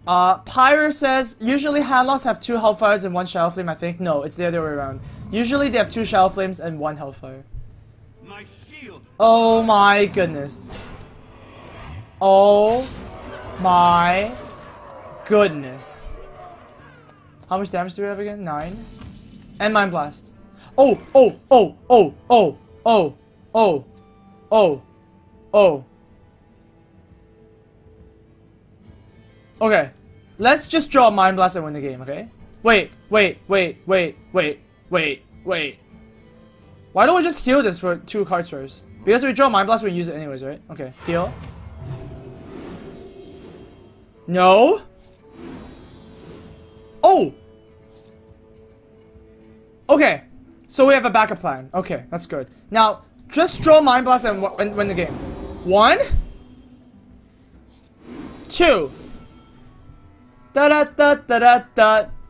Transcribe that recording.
Pyre says, usually Handlocks have 2 Hellfires and 1 Shadow Flame, I think. No, it's the other way around. Usually they have 2 Shadow Flames and 1 Hellfire. My shield. Oh my goodness. Oh my goodness. How much damage do we have again? 9. And Mind Blast. Oh, oh, oh, oh, oh, oh, oh, oh, oh. Okay. Let's just draw a Mind Blast and win the game, okay? Wait. Why don't we just heal this for 2 cards first? Because we draw Mind Blast, we use it anyways, right? Okay, heal. No? Oh! Okay, so we have a backup plan. Okay, that's good. Now, just draw Mind Blast and win the game. 1, 2. Da da da da da da.